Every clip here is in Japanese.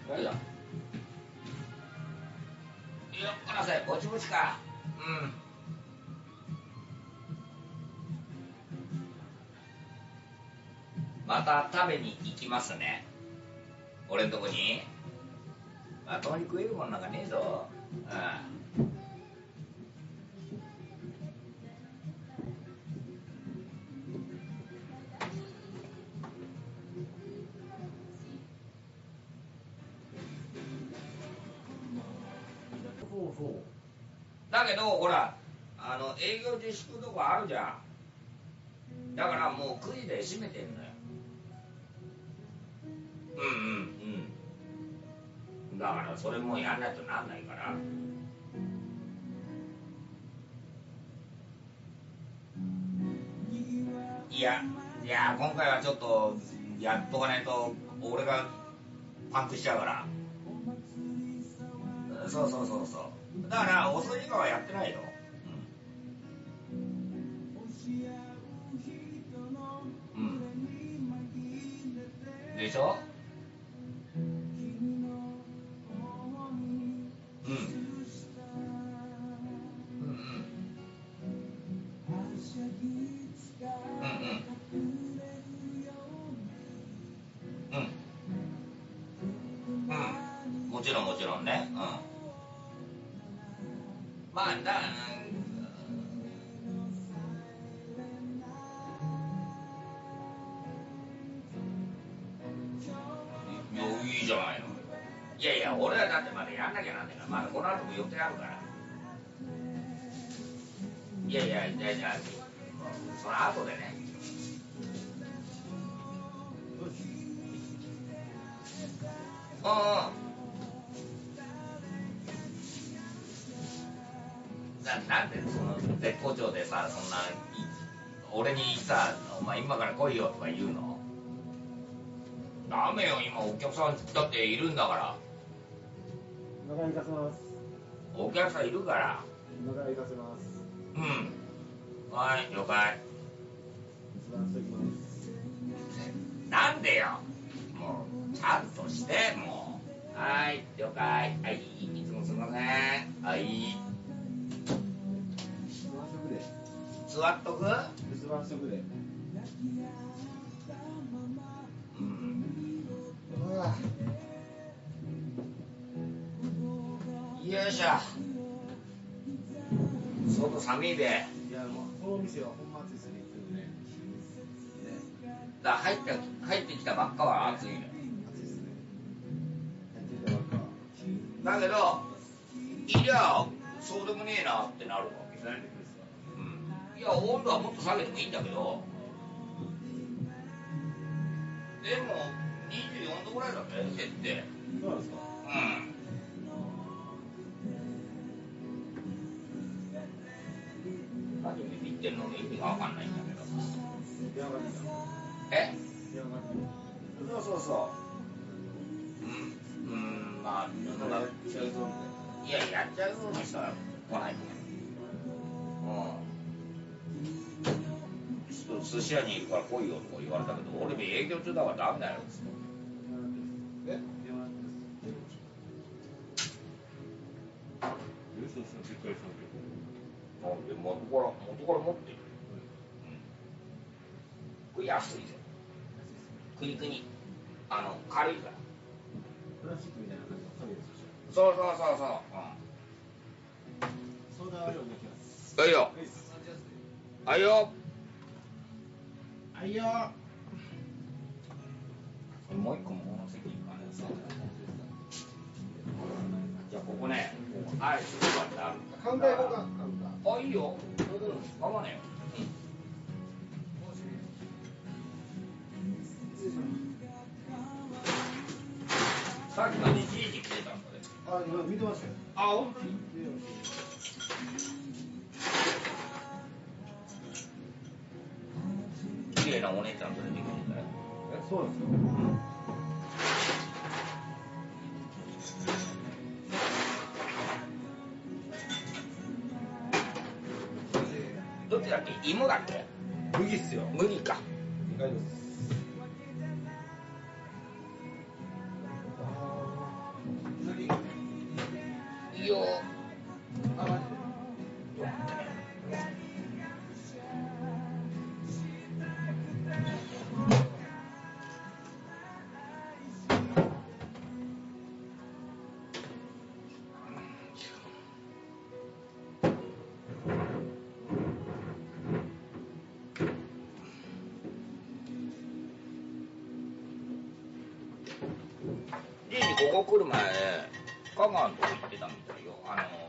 いや、こらせ、ぼちぼちか。うん。また食べに行きますね。俺んとこに。まともに食えるもんなんかねえぞ。うん。 そうそう。 だけどほら営業自粛とかあるじゃん。だからもう9時で閉めてんのよ。うんうんうん。だからそれもうやんないとなんないから。いや今回はちょっとやっとかないと俺がパンクしちゃうから。そうそうそうそう。だから遅い時間はやってないよ。うん。でしょ。うん。うんうん。うんうん。うん。もちろんもちろんね。うん。まあいいじゃないの。いやいや、俺はだってまだやんなきゃなんねえから、まだこの後も予定あるから。いやいやいやいや、その後でね。うんうん。なんでその絶好調でさ、そんな俺にさ、お前今から来いよとか言うの？ダメよ、今お客さんだっているんだから。 お願いいたします。 お客さんいるから。 お願いいたします。 うん。はい、了解。 一番してきます。 なんでよ。もうちゃんとして、もう。はい、了解。はい、いつもすみません。はい。座っとく？ 留守番しとくで。 うん。よいしょ。外寒いで。 いやもうこの店は本末ですね。 だ入ってきたばっかは暑いね。 暑いですね。入ってきたばっか。 だけどいりゃそうでもねえなってなるわけ。 慣れてくるんですか？ うん。いや温度はもっと下げてもいいんだけど。でも24度ぐらいだね、設定。 そうなんですか？ うん。何ビビってんの意味がわかんないんだけど。 電話が出た。 え？ 電話が出た。 そうそうそう。まあなんかやっちゃうぞみたいな。 いややっちゃうような人は来ないと思う。寿司屋にいるから来いよとか言われたけど、俺も営業中だからダメだよっつって。え？ 電話嘘嘘びっくりしたけど。 なんで元から持ってる。これ安いぜ。国軽いから。 プラスチックみたいな感じの紙ですよ。 そうそうそうそう。 ソーダ割りお願いします。 はいよ。はいよ。 はいよ。 もう一個もこの席に行かないと。じゃあここね、アイスとかってある。 カウンター行こうか。カウンター。 あ、いいよ。構わねえよ。さっきまでじいじ来てたんだね。 あ、今見てましたよ。 あ、本当に？綺麗なお姉ちゃん連れてくるんだよ。 え、そうなんですか？ どっちだっけ？芋だっけ？ 麦っすよ。 麦か。 意外です。 よ。 あ、マジじいじここ来る前、香川のとこ行ってたみたいよ。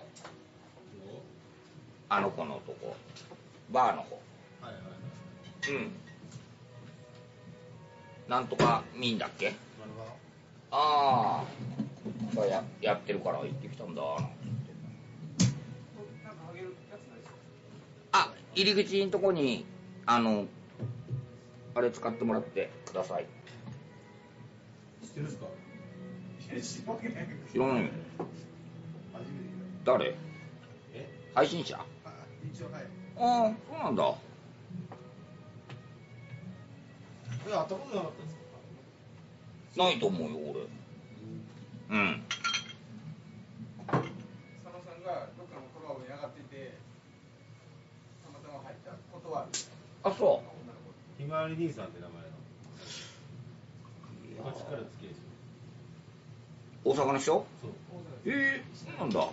あの子のとこ、バーの子。 はいはいはい。 うん。なんとかミンだっけ？ 丸がああ。がやってるから行ってきたんだ。なんて言って。 なんかあげるやつないですか？ あ、入り口のとこにあれ使ってもらってください。 知ってるんですか？いや、知るわけない。 知らないよ。 初めて聞い誰？ た。え？ 配信者？ あ、一応はい。 ああ、そうなんだ。 いや、会ったことなかったですか？ ないと思うよ、俺。うん。 佐野さんがどっかのトラブルに上がっていて、たまたま入ったことはある。 あ、そひまわり兄さんって名前の。 う。 昔から付き合いですよ。 大阪の人？ そう。 そうなんだ。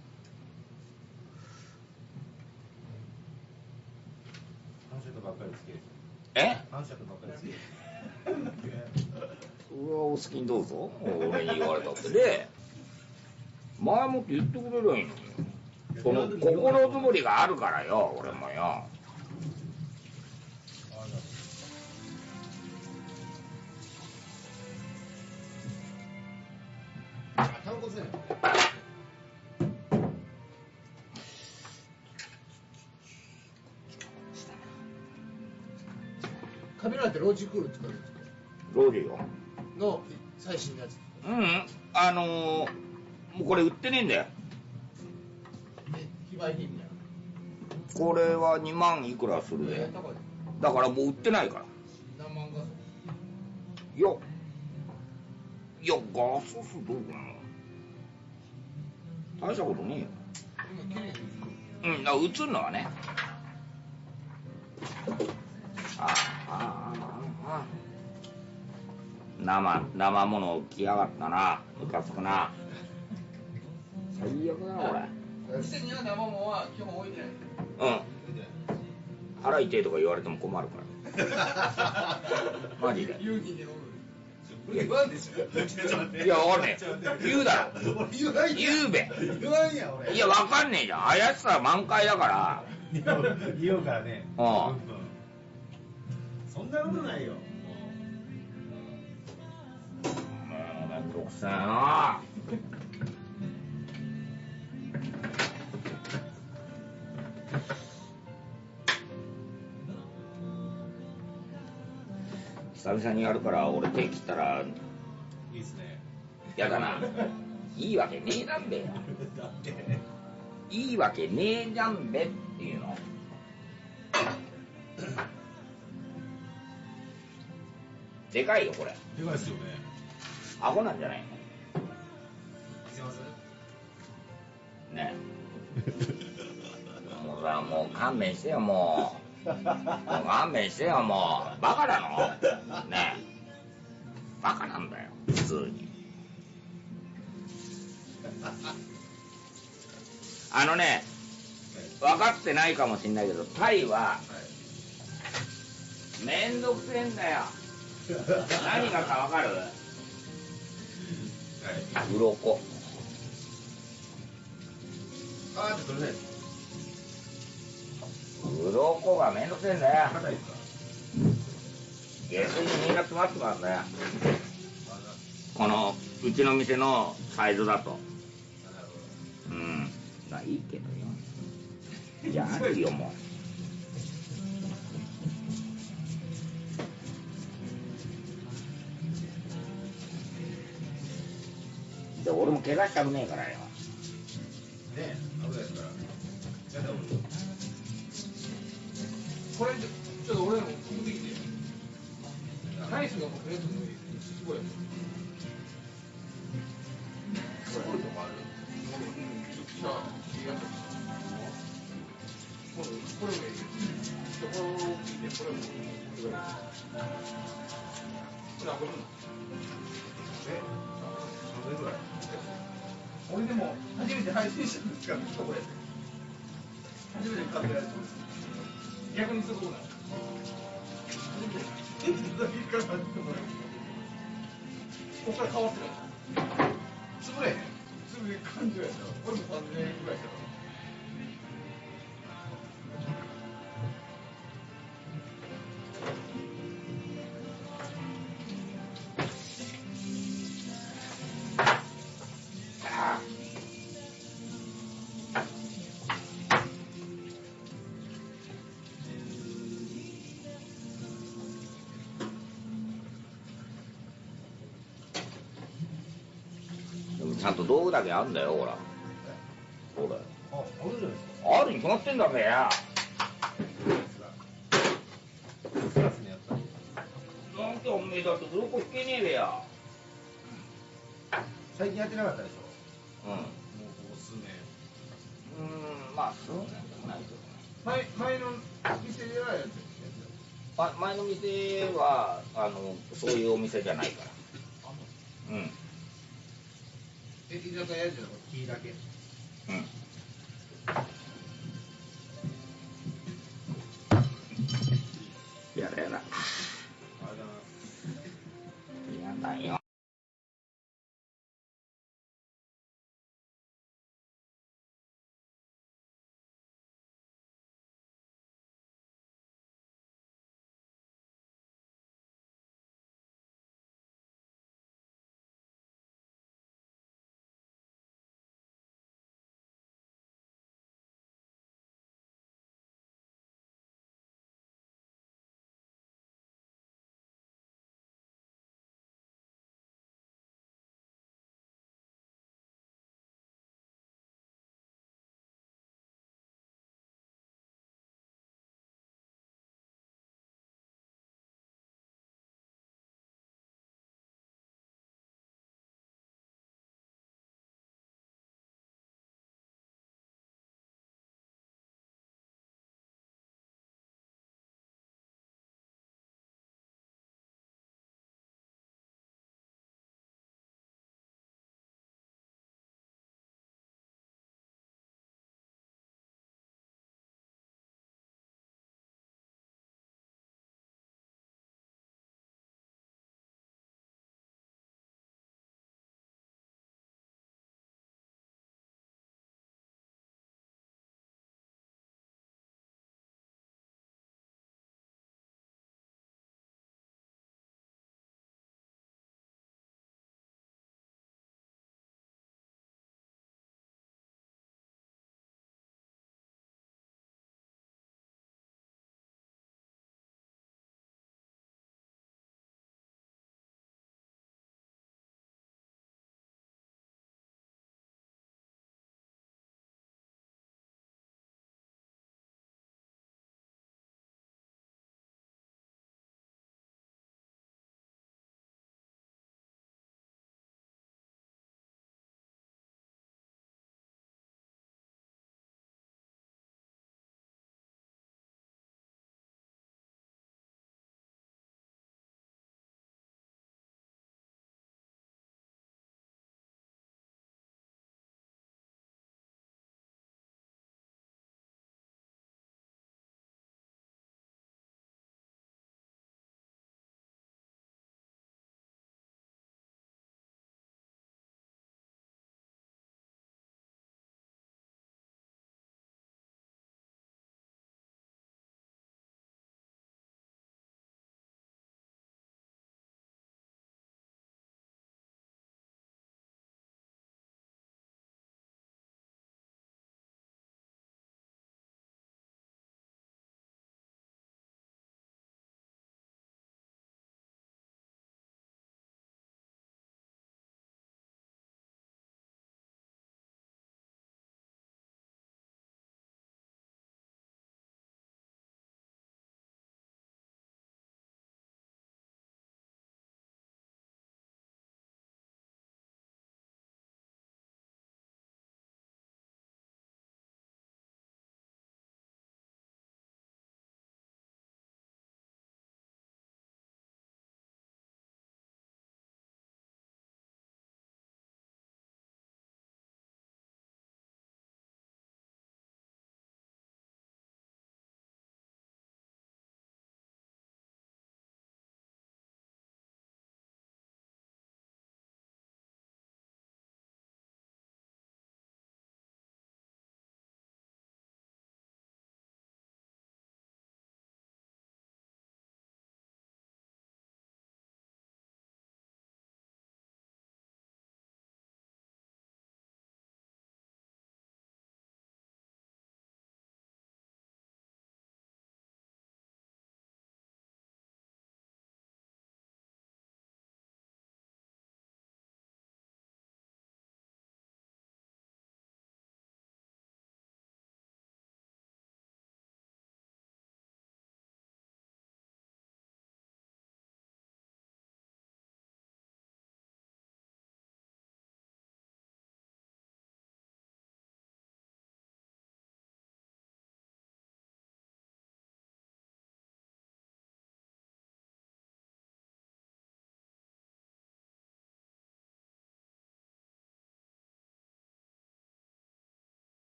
反射とばっかり付き合いですよ。 え？ 反射とばっかり付き合いです。 それはお好きにどうぞ。俺に言われたってで、前もって言ってくれりゃいいのに。その心づもりがあるからよ、俺もよ。 単骨だよ。 カメラってロジクール使うんですか？ ロジよ。 の最新のやつ。 もうこれ売ってねえんだよ。 非売品みたいな。 これは2万いくらするで。だからもう売ってないから。 何万画素？ いや、画素数どうかな。大したことねえよ。 今綺麗にうん、だから映るのはね。生もの来やがったな。ムカつくな。最悪だな、俺。 店には生もんは基本置いてない。 うん。腹痛いとか言われても困るから。マジで。 勇気でおる。 言わんでしょ。 いや、わかんねえ。言うだろ。 俺言わんや。 言うべ。 言わんや、俺。 いや、わかんねえじゃん。怪しさ満開だから。 言おうからね。 うん。 そんなことないよ。 めんどくさいな。久々にやるから俺手切ったらいいっすね。 やだな。いいわけねえじゃんべ。 だっていいわけねえじゃんべっていうの。でかいよこれ。 でかいっすよね。 アホなんじゃないの？ すいません。 ねえ。もうさ、もう勘弁してよ、もう。もう勘弁してよ、もう。バカなの？ねえ。バカなんだよ、普通に。分かってないかもしんないけど、タイは、めんどくせえんだよ。何がか分かる？鱗。 あーって取れないです。 鱗がめんどくせえんだよ。 硬いですか？ 下水にみんな詰まってますんだよ。このうちの店のサイズだと。うん。まあいいけどよ。じゃあいいよもう。で俺も怪我したくねえからよ。 ねえ、危ないですから。やった方がいい。 これちょっと俺も持ってきて。ナイスがもうとりあえずすごい。 すごいとこある。 どれぐらい？ 俺でも初めて配信したんですからこれ初めて買ったやつ逆にすごくない初めてだけからここから変わってない潰れへん潰れ感じやった俺も3000円ぐらいしたからでもちゃんと道具だけあるんだよほらそうだよあ、あるじゃないですか。 あるに決まってんだべやクラスにやったり。 なんておめえだってどこ引けねえべや最近やってなかったでしょ。 うんもうここ数年。 まあ数年でもないけど前の店ではやって前の店はそういうお店じゃないからうん居酒屋じゃなくて木だけ。 うん